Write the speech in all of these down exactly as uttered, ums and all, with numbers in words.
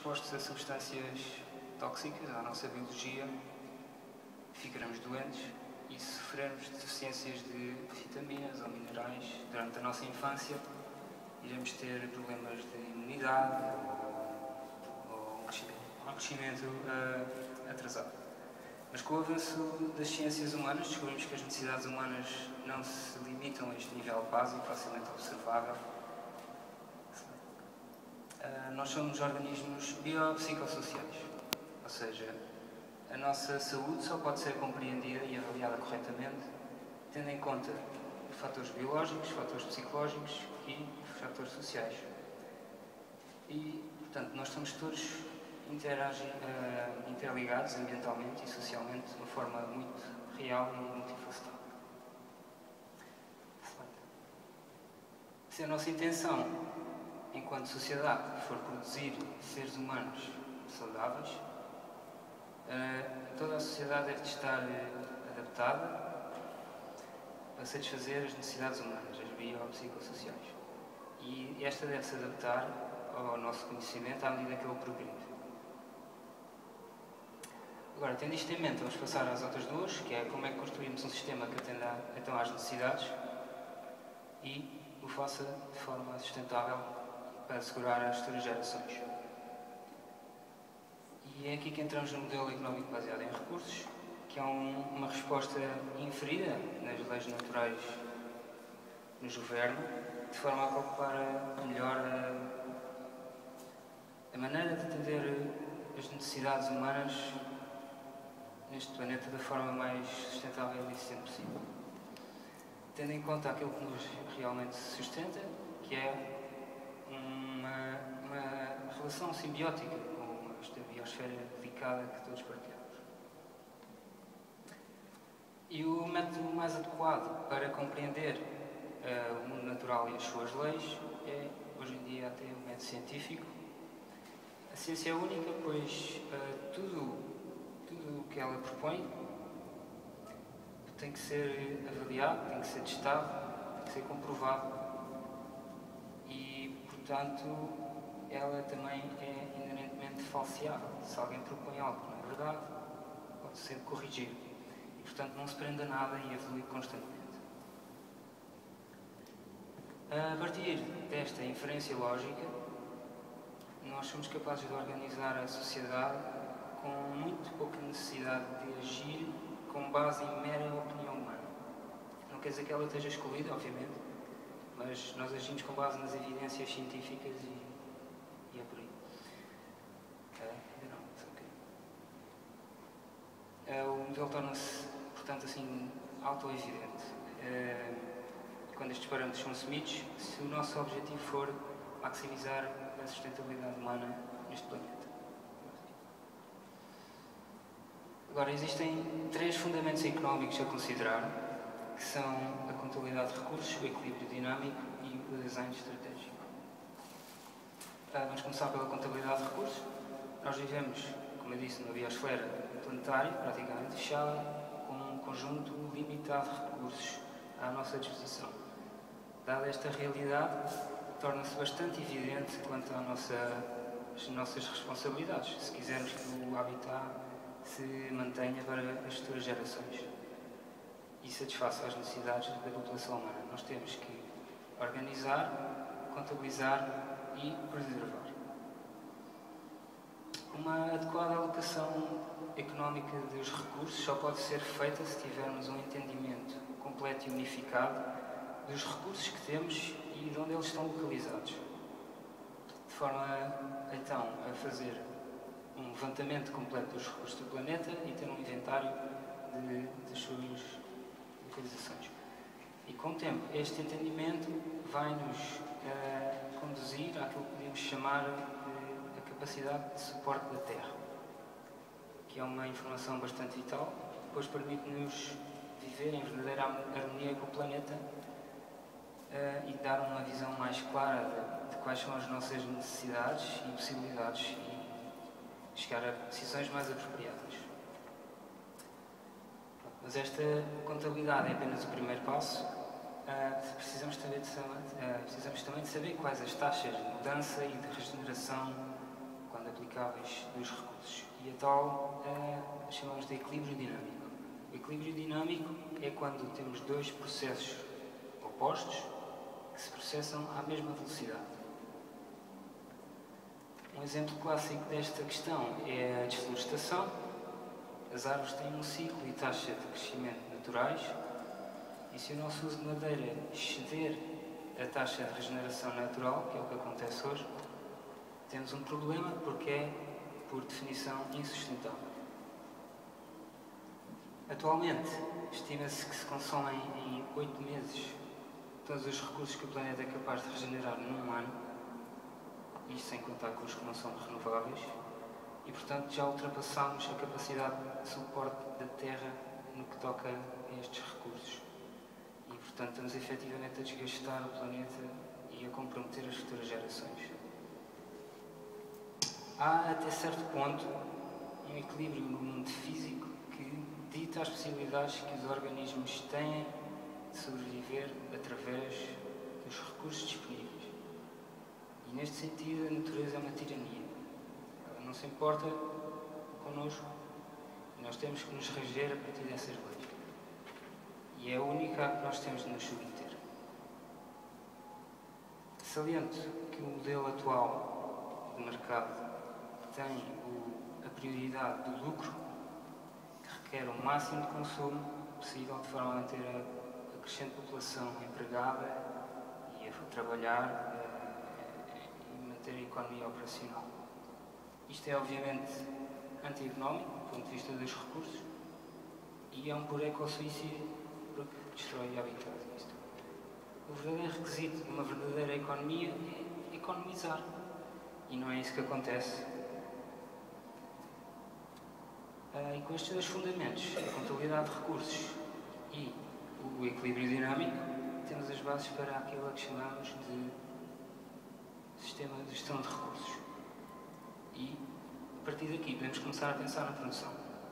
expostos a substâncias tóxicas à nossa biologia, ficaremos doentes e se sofrermos de deficiências de vitaminas ou minerais durante a nossa infância, iremos ter problemas de imunidade ou um crescimento uh, atrasado. Mas com o avanço das ciências humanas, descobrimos que as necessidades humanas não se limitam a este nível básico, facilmente observável. Uh, nós somos organismos biopsicossociais, ou seja, a nossa saúde só pode ser compreendida e avaliada corretamente tendo em conta fatores biológicos, fatores psicológicos e fatores sociais. E, portanto, nós estamos todos interagem, uh, interligados ambientalmente e socialmente de uma forma muito real e multifacetada. Se a nossa intenção, enquanto sociedade, for produzir seres humanos saudáveis, uh, toda a sociedade deve estar uh, adaptada para satisfazer as necessidades humanas, as biopsicossociais. E esta deve se adaptar ao nosso conhecimento à medida que ele progride. Agora, tendo isto em mente, vamos passar às outras duas, que é como é que construímos um sistema que atenda então às necessidades e o faça de forma sustentável para assegurar as futuras gerações. E é aqui que entramos no modelo económico baseado em recursos, que é um, uma resposta inferida nas leis naturais que nos governam, de forma a calcular melhor a, a maneira de atender as necessidades humanas neste planeta da forma mais sustentável e eficiente possível. Tendo em conta aquilo que nos realmente sustenta, que é uma, uma relação simbiótica com esta biosfera delicada que todos partilhamos. E o método mais adequado para compreender uh, o mundo natural e as suas leis é, hoje em dia, até o método científico. A ciência é única, pois uh, tudo Tudo o que ela propõe tem que ser avaliado, tem que ser testado, tem que ser comprovado e, portanto, ela também é inerentemente falseável. Se alguém propõe algo que não é verdade, pode ser corrigido e, portanto, não se prende a nada e evolui constantemente. A partir desta inferência lógica, nós somos capazes de organizar a sociedade com muito pouca necessidade de agir com base em mera opinião humana. Não quer dizer que ela esteja excluída, obviamente, mas nós agimos com base nas evidências científicas e, e é por aí. Uh, não, okay. uh, o modelo torna-se, portanto, assim, auto-evidente. Uh, quando estes parâmetros são assumidos, se o nosso objetivo for maximizar a sustentabilidade humana neste planeta. Agora, existem três fundamentos económicos a considerar, que são a contabilidade de recursos, o equilíbrio dinâmico e o design estratégico. Ah, vamos começar pela contabilidade de recursos. Nós vivemos, como eu disse, numa biosfera planetária, praticamente fechada, com um conjunto limitado de recursos à nossa disposição. Dada esta realidade, torna-se bastante evidente quanto às nossa, nossas responsabilidades, se quisermos que o habitat se mantenha para as futuras gerações e satisfaça as necessidades da população humana. Nós temos que organizar, contabilizar e preservar. Uma adequada alocação económica dos recursos só pode ser feita se tivermos um entendimento completo e unificado dos recursos que temos e de onde eles estão localizados, de forma, então, a fazer um levantamento completo dos recursos do planeta e ter um inventário de, das suas localizações. E com o tempo, este entendimento vai-nos uh, conduzir àquilo que podemos chamar de a capacidade de suporte da Terra, que é uma informação bastante vital, pois permite-nos viver em verdadeira harmonia com o planeta uh, e dar uma visão mais clara de, de quais são as nossas necessidades e possibilidades chegar a decisões mais apropriadas. Mas esta contabilidade é apenas o primeiro passo. Uh, precisamos, também de, uh, precisamos também de saber quais as taxas de mudança e de regeneração quando aplicáveis dos recursos. E a tal uh, chamamos de equilíbrio dinâmico. O equilíbrio dinâmico é quando temos dois processos opostos que se processam à mesma velocidade. Um exemplo clássico desta questão é a desflorestação. As árvores têm um ciclo e taxa de crescimento naturais, e se o nosso uso de madeira exceder a taxa de regeneração natural, que é o que acontece hoje, temos um problema porque é, por definição, insustentável. Atualmente, estima-se que se consomem em oito meses todos os recursos que o planeta é capaz de regenerar num ano, isto sem contar com os que não são renováveis, e portanto já ultrapassámos a capacidade de suporte da Terra no que toca a estes recursos. E portanto estamos efetivamente a desgastar o planeta e a comprometer as futuras gerações. Há até certo ponto um equilíbrio no mundo físico que dita as possibilidades que os organismos têm de sobreviver através dos recursos disponíveis. E neste sentido a natureza é uma tirania. Ela não se importa connosco e nós temos que nos reger a partir dessas leis. E é a única a que nós temos de nos submeter. Saliento que o modelo atual de mercado tem o, a prioridade do lucro, que requer o máximo de consumo possível de forma a manter a a crescente população empregada e a trabalhar uh, e manter a economia operacional. Isto é obviamente anti-económico, do ponto de vista dos recursos, e é um puro ecosssuicídio porque destrói o habitat. Isto. O verdadeiro requisito de uma verdadeira economia é economizar, e não é isso que acontece. Uh, e com estes dois fundamentos, a contabilidade de recursos e o equilíbrio dinâmico, temos as bases para aquilo que chamamos de sistema de gestão de recursos. E, a partir daqui, podemos começar a pensar na produção.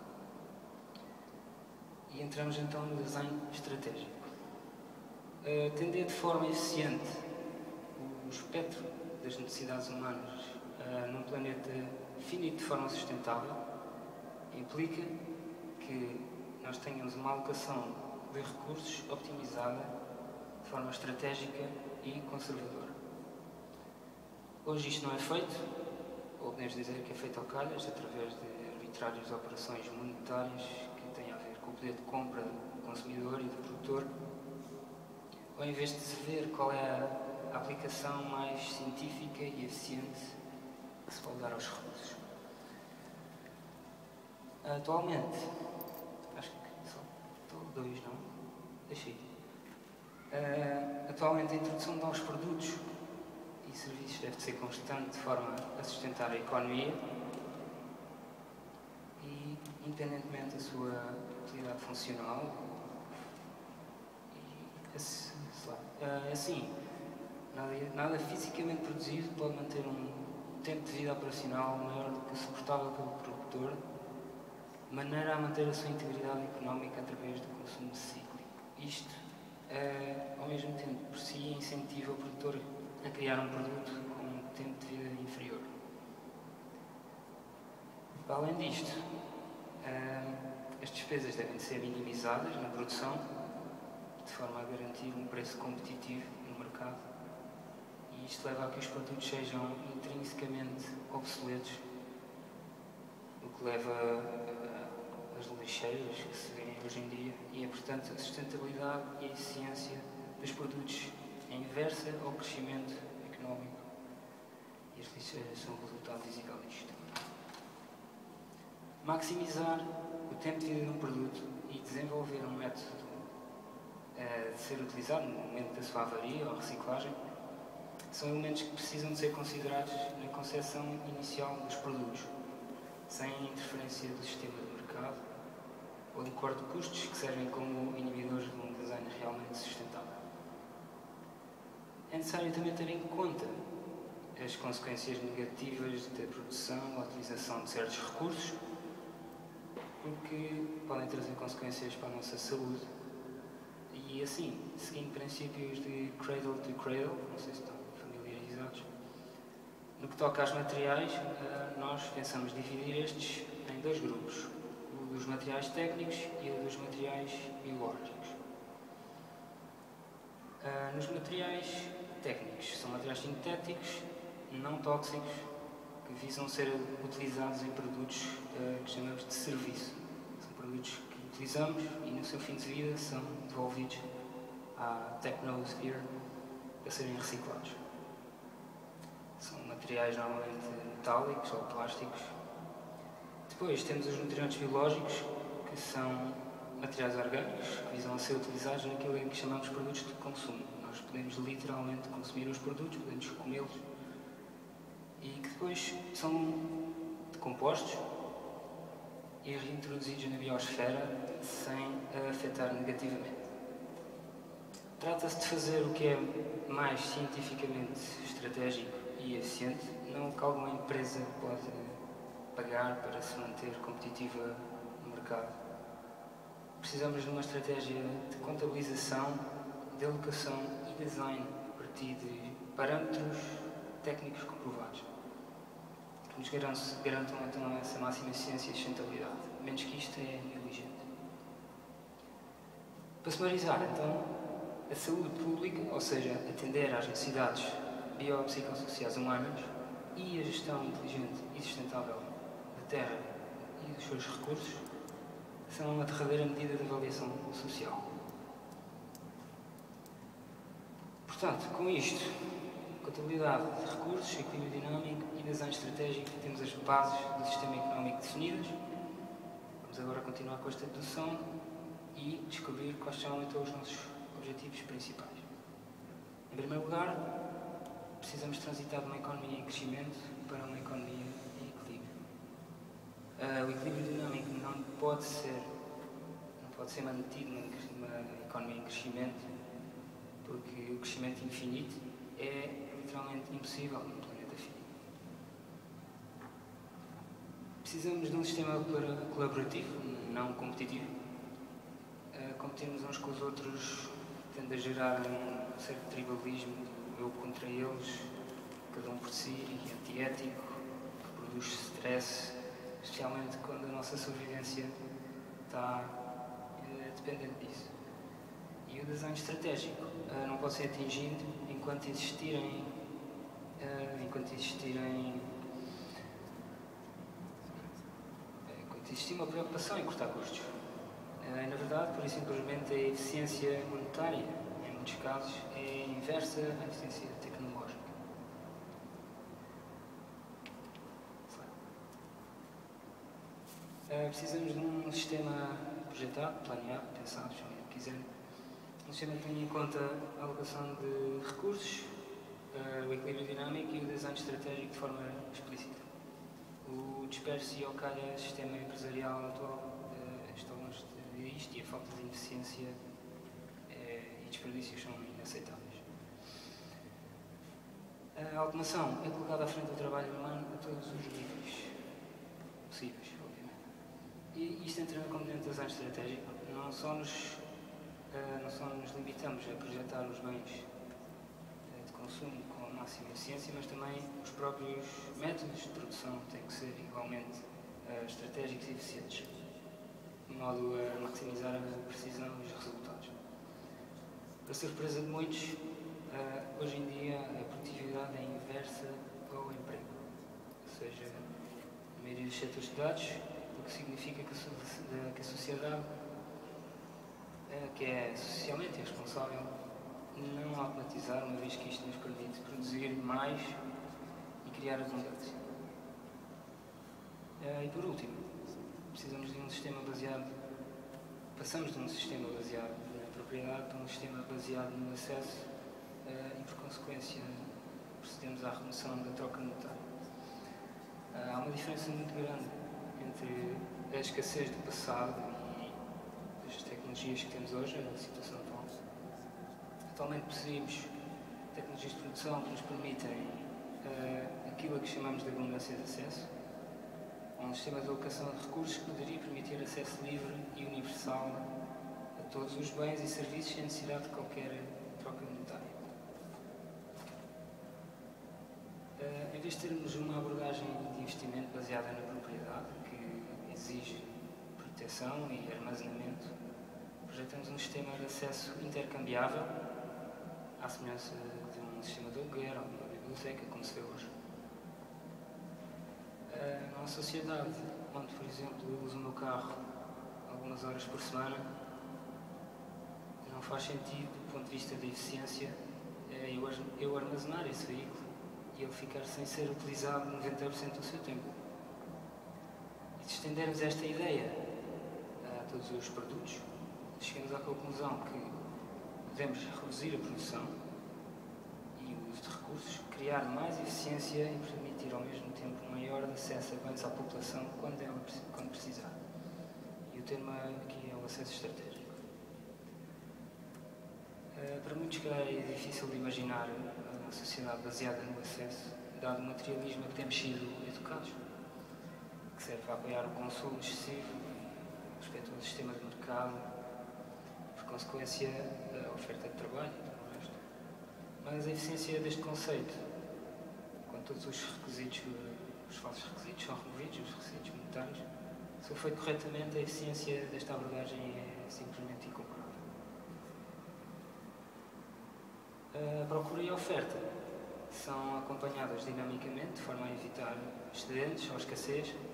E entramos então no design estratégico. Uh, atender de forma eficiente o espectro das necessidades humanas uh, num planeta finito de forma sustentável implica que nós tenhamos uma alocação de recursos optimizada de forma estratégica e conservadora. Hoje isto não é feito, ou podemos dizer que é feito ao calhas, através de arbitrárias operações monetárias que têm a ver com o poder de compra do consumidor e do produtor, ou em vez de se ver qual é a aplicação mais científica e eficiente que se pode dar aos recursos. Atualmente, acho que só dois, não? Deixei. Uh, atualmente a introdução de novos produtos e serviços deve ser constante de forma a sustentar a economia e, independentemente da sua utilidade funcional, e, assim, uh, assim nada, nada fisicamente produzido pode manter um tempo de vida operacional maior do que o suportável pelo produtor, de maneira a manter a sua integridade económica através do consumo cíclico. Isto, uh, ao mesmo tempo, por si, incentiva o produtor a criar um produto com um tempo de vida inferior. Para além disto, uh, as despesas devem ser minimizadas na produção, de forma a garantir um preço competitivo no mercado, e isto leva a que os produtos sejam intrinsecamente obsoletos, o que leva a as lixeiras que se vêem hoje em dia, e é, portanto, a sustentabilidade e a eficiência dos produtos é inversa ao crescimento económico, e as lixeiras são o resultado visível disto. Maximizar o tempo de vida de um produto e desenvolver um método uh, de ser utilizado no momento da sua avaria ou reciclagem são elementos que precisam de ser considerados na concepção inicial dos produtos, sem interferência do sistema de mercado ou de corte de custos que servem como inibidores de um design realmente sustentável. É necessário também ter em conta as consequências negativas da produção ou utilização de certos recursos, porque podem trazer consequências para a nossa saúde. E assim, seguindo princípios de cradle to cradle, não sei se estão familiarizados, No que toca aos materiais, nós pensamos dividir estes em dois grupos, o dos materiais técnicos e o dos materiais biológicos. Nos materiais técnicos, são materiais sintéticos, não tóxicos, que visam ser utilizados em produtos que chamamos de serviço. São produtos que utilizamos e no seu fim de vida são devolvidos à Technosphere para serem reciclados. São materiais normalmente metálicos ou plásticos. Depois temos os nutrientes biológicos, que são materiais orgânicos, que visam a ser utilizados naquilo que chamamos de produtos de consumo. Nós podemos literalmente consumir os produtos, podemos comê-los, e que depois são decompostos e reintroduzidos na biosfera sem afetar negativamente. Trata-se de fazer o que é mais cientificamente estratégico e eficiente, não o que alguma empresa pode pagar para se manter competitiva no mercado. Precisamos de uma estratégia de contabilização, de alocação e design a partir de parâmetros técnicos comprovados, que nos garantam então essa máxima eficiência e sustentabilidade. Menos que isto é negligente. Para sumarizar, então, a saúde pública, ou seja, atender às necessidades biopsicossociais humanas e a gestão inteligente e sustentável da terra e dos seus recursos, são uma derradeira medida de avaliação social. Portanto, com isto, contabilidade de recursos, equilíbrio dinâmico e design estratégico, temos as bases do sistema económico definidas. Vamos agora continuar com esta introdução e descobrir quais são então os nossos objetivos principais. Em primeiro lugar, precisamos transitar de uma economia em crescimento para uma economia em equilíbrio. Uh, o equilíbrio dinâmico não pode ser, não pode ser mantido numa economia em crescimento, porque o crescimento infinito é literalmente impossível num planeta finito. Precisamos de um sistema colaborativo, não competitivo. Uh, competirmos uns com os outros tende a gerar um certo tribalismo, eu contra eles, cada um por si, e antiético, que produz stress, especialmente quando a nossa sobrevivência está uh, dependente disso. E o design estratégico uh, não pode ser atingido enquanto existirem, uh, enquanto existirem, uh, enquanto existir uma preocupação em cortar custos. Uh, na verdade, por isso simplesmente a eficiência monetária, em muitos casos, é inversa à eficiência tecnológica. Uh, precisamos de um sistema projetado, planeado, pensado, chamem o que quiserem. Um sistema que tenha em conta a alocação de recursos, uh, o equilíbrio dinâmico e o design estratégico de forma explícita. O disperso e ao calha sistema empresarial atual uh, está longe disto e a falta de eficiência uh, e desperdícios são inaceitáveis. A automação é colocada à frente do trabalho humano a todos os níveis possíveis, obviamente. E isto entra na componente do design estratégico. Não só nos Uh, não só nos limitamos a projetar os bens uh, de consumo com a máxima eficiência, mas também os próprios métodos de produção têm que ser igualmente uh, estratégicos e eficientes, de modo a maximizar a precisão e os resultados. Para surpresa de muitos, uh, hoje em dia a produtividade é inversa ao emprego, ou seja, na maioria dos setores estudados, o que significa que a, que a sociedade, que é socialmente responsável, não automatizar, uma vez que isto nos permite produzir mais e criar abundância. E por último, precisamos de um sistema baseado, passamos de um sistema baseado na propriedade para um sistema baseado no acesso e, por consequência, procedemos à remoção da troca monetária. Há uma diferença muito grande entre a escassez do passado as tecnologias que temos hoje, na situação atual. Atualmente possuímos tecnologias de produção que nos permitem uh, aquilo a que chamamos de abundância de acesso, um sistema de alocação de recursos que poderia permitir acesso livre e universal a todos os bens e serviços sem necessidade de qualquer troca monetária. Uh, em vez de termos uma abordagem de investimento baseada na propriedade, que exige proteção e armazenamento, projetamos um sistema de acesso intercambiável, à semelhança de um sistema de aluguer ou de uma biblioteca, como se vê hoje. Uh, numa sociedade onde, por exemplo, eu uso o meu carro algumas horas por semana, não faz sentido, do ponto de vista da eficiência, eu, eu armazenar esse veículo e ele ficar sem ser utilizado noventa por cento do seu tempo. E se estendermos esta ideia a todos os produtos, chegamos à conclusão que devemos reduzir a produção e o uso de recursos, criar mais eficiência e permitir ao mesmo tempo maior acesso a bens à população quando, ela, quando precisar. E o tema aqui é o acesso estratégico. Uh, para muitos, calhar, é difícil de imaginar uma sociedade baseada no acesso, dado o materialismo a que temos sido educados, que serve a apoiar o consumo excessivo, respeito ao sistema de mercado, por consequência, a oferta de trabalho e tudo o resto. Mas a eficiência deste conceito, quando todos os requisitos, os falsos requisitos são removidos, os requisitos monetários, se for feito corretamente, a eficiência desta abordagem é simplesmente incomparável. A procura e a oferta são acompanhadas dinamicamente, de forma a evitar excedentes ou escassez,